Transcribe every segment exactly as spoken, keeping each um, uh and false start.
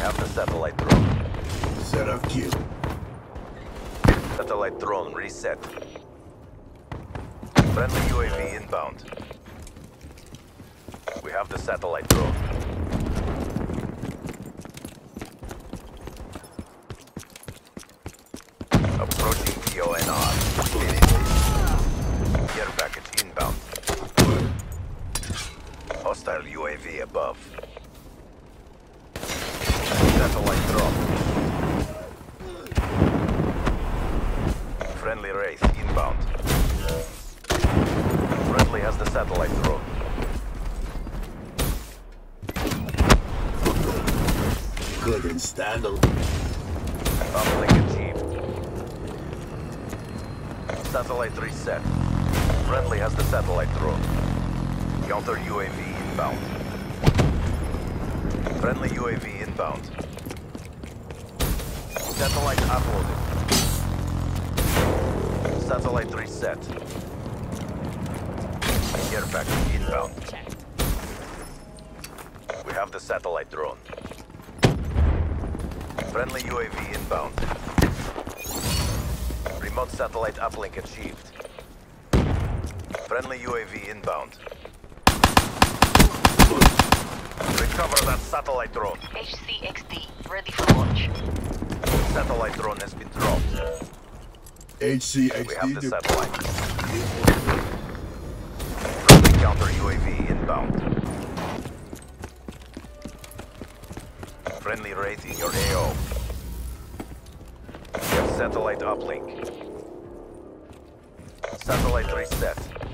have the satellite drone. Set up Q. Satellite drone reset. Friendly U A V inbound. We have the satellite drone. Approaching P O N R. Care package inbound. Hostile U A V above. Satellite drone. Friendly Wraith inbound. Friendly has the satellite drone. Couldn't stand them. Uplink achieved. Satellite reset. Friendly has the satellite drone. Counter U A V inbound. Friendly U A V inbound. Satellite uploaded. Satellite reset. Care package inbound. We have the satellite drone. Friendly U A V inbound. Remote satellite uplink achieved. Friendly U A V inbound. Recover that satellite drone. H C X D, ready for launch. Satellite drone has been dropped. H C X D. We have the satellite. Friendly counter U A V inbound. Friendly Wraith in your A O. We have satellite uplink. Satellite reset.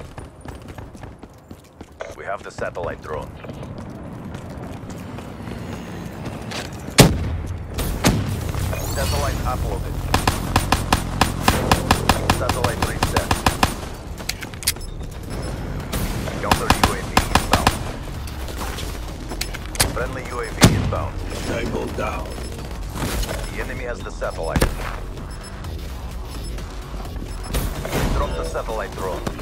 We have the satellite drone. Satellite uploaded. Satellite reset. Counter U A V inbound. Friendly U A V inbound. Tango down. The enemy has the satellite. Drop the satellite drone.